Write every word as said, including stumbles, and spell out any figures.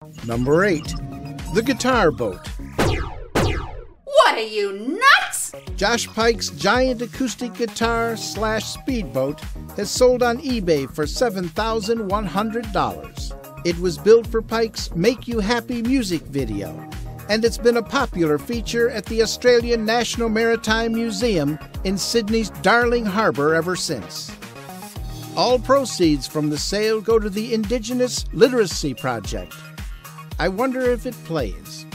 Number eight. The Guitar Boat. What are you, nuts? Josh Pike's giant acoustic guitar slash speedboat has sold on eBay for seven thousand one hundred dollars. It was built for Pike's Make You Happy music video, and it's been a popular feature at the Australian National Maritime Museum in Sydney's Darling Harbour ever since. All proceeds from the sale go to the Indigenous Literacy Project. I wonder if it plays.